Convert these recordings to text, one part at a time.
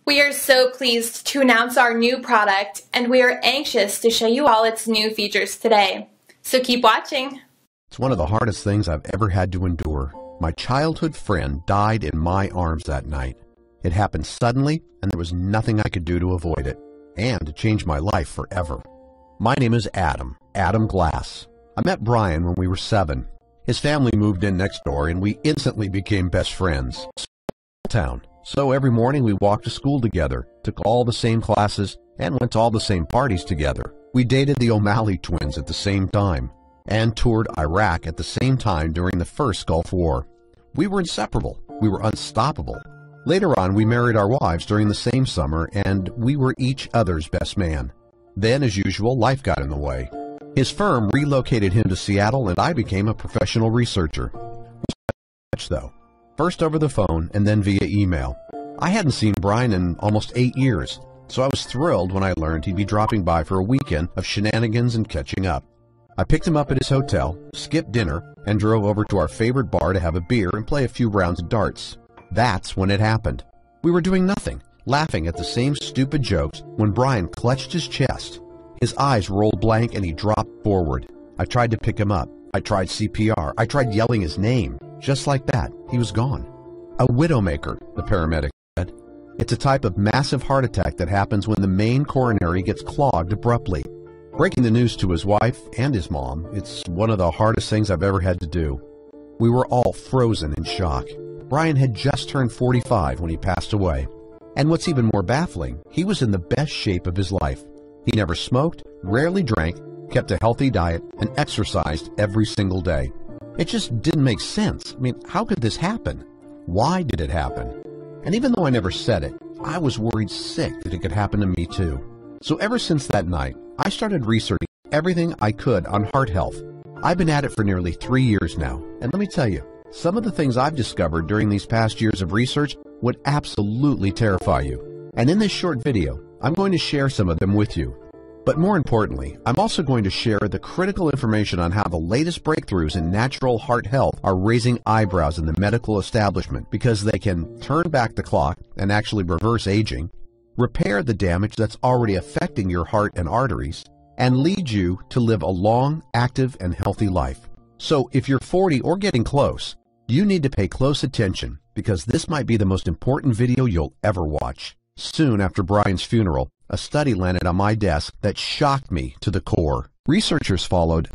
We are so pleased to announce our new product, and we are anxious to show you all its new features today. So keep watching. It's one of the hardest things I've ever had to endure. My childhood friend died in my arms that night. It happened suddenly, and there was nothing I could do to avoid it, and to change my life forever. My name is Adam Glass. I met Brian when we were 7. His family moved in next door, and we instantly became best friends. Small town. So every morning we walked to school together, took all the same classes, and went to all the same parties together. We dated the O'Malley twins at the same time, and toured Iraq at the same time during the first Gulf War. We were inseparable. We were unstoppable. Later on, we married our wives during the same summer, and we were each other's best man. Then, as usual, life got in the way. His firm relocated him to Seattle, and I became a professional researcher. Though. First over the phone and then via email. I hadn't seen Brian in almost 8 years, so I was thrilled when I learned he'd be dropping by for a weekend of shenanigans and catching up. I picked him up at his hotel, skipped dinner, and drove over to our favorite bar to have a beer and play a few rounds of darts. That's when it happened. We were doing nothing, laughing at the same stupid jokes, when Brian clutched his chest. His eyes rolled blank and he dropped forward. I tried to pick him up. I tried CPR. I tried yelling his name. Just like that, he was gone. A widowmaker, the paramedic said. It's a type of massive heart attack that happens when the main coronary gets clogged abruptly. Breaking the news to his wife and his mom, it's one of the hardest things I've ever had to do. We were all frozen in shock. Brian had just turned 45 when he passed away. And what's even more baffling, he was in the best shape of his life. He never smoked, rarely drank, kept a healthy diet, and exercised every single day. It just didn't make sense. I mean, how could this happen? Why did it happen? And even though I never said it, I was worried sick that it could happen to me too. So ever since that night, I started researching everything I could on heart health. I've been at it for nearly 3 years now, and let me tell you, some of the things I've discovered during these past years of research would absolutely terrify you. And in this short video, I'm going to share some of them with you. But more importantly, I'm also going to share the critical information on how the latest breakthroughs in natural heart health are raising eyebrows in the medical establishment because they can turn back the clock and actually reverse aging, repair the damage that's already affecting your heart and arteries, and lead you to live a long, active, and healthy life. So if you're 40 or getting close, you need to pay close attention because this might be the most important video you'll ever watch. Soon after Brian's funeral, a study landed on my desk that shocked me to the core. Researchers followed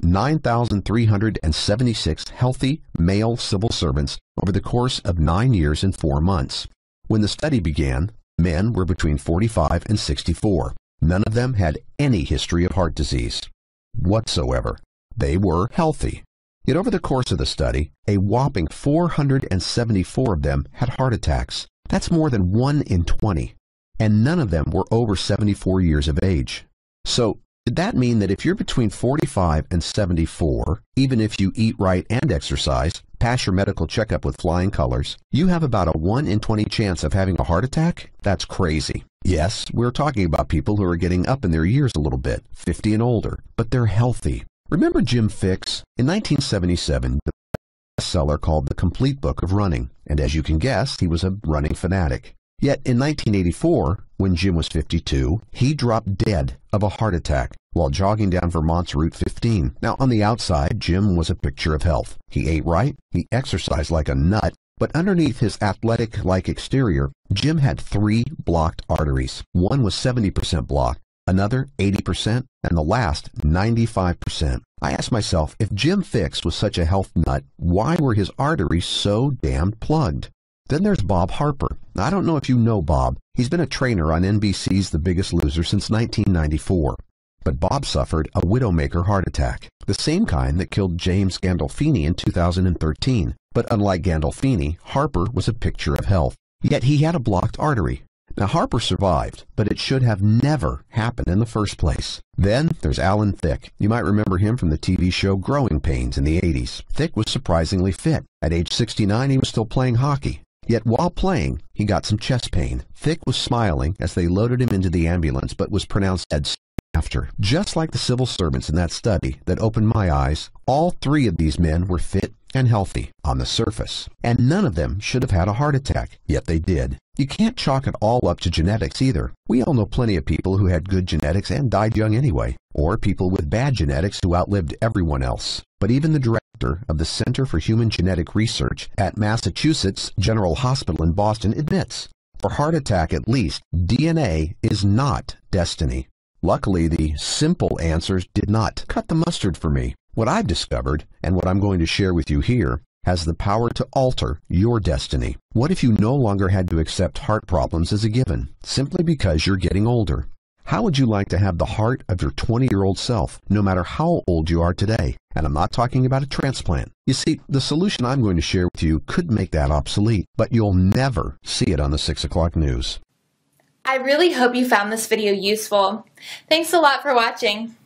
9,376 healthy male civil servants over the course of 9 years and 4 months. When the study began, men were between 45 and 64. None of them had any history of heart disease whatsoever. They were healthy. Yet over the course of the study, a whopping 474 of them had heart attacks. That's more than 1 in 20. And none of them were over 74 years of age. So, did that mean that if you're between 45 and 74, even if you eat right and exercise, pass your medical checkup with flying colors, you have about a 1 in 20 chance of having a heart attack? That's crazy. Yes, we're talking about people who are getting up in their years a little bit, 50 and older, but they're healthy. Remember Jim Fixx? In 1977, the bestseller called The Complete Book of Running, and as you can guess, he was a running fanatic. Yet in 1984, when Jim was 52, he dropped dead of a heart attack while jogging down Vermont's Route 15. Now, on the outside, Jim was a picture of health. He ate right, he exercised like a nut, but underneath his athletic-like exterior, Jim had 3 blocked arteries. One was 70% blocked, another 80%, and the last 95%. I asked myself, if Jim Fixx was such a health nut, why were his arteries so damn plugged? Then there's Bob Harper. Now, I don't know if you know Bob. He's been a trainer on NBC's The Biggest Loser since 1994. But Bob suffered a widowmaker heart attack, the same kind that killed James Gandolfini in 2013. But unlike Gandolfini, Harper was a picture of health. Yet he had a blocked artery. Now, Harper survived, but it should have never happened in the first place. Then there's Alan Thicke. You might remember him from the TV show Growing Pains in the 80s. Thicke was surprisingly fit. At age 69, he was still playing hockey. Yet while playing, he got some chest pain. Thicke was smiling as they loaded him into the ambulance, but was pronounced dead after. Just like the civil servants in that study that opened my eyes, all three of these men were fit and healthy on the surface, and none of them should have had a heart attack, yet they did. You can't chalk it all up to genetics either. We all know plenty of people who had good genetics and died young anyway, or people with bad genetics who outlived everyone else. But even the director of the Center for Human Genetic Research at Massachusetts General Hospital in Boston admits, for heart attack at least, DNA is not destiny. Luckily, the simple answers did not cut the mustard for me. What I've discovered, and what I'm going to share with you here, has the power to alter your destiny. What if you no longer had to accept heart problems as a given, simply because you're getting older? How would you like to have the heart of your 20-year-old self, no matter how old you are today? And I'm not talking about a transplant. You see, the solution I'm going to share with you could make that obsolete, but you'll never see it on the 6 o'clock news. I really hope you found this video useful. Thanks a lot for watching.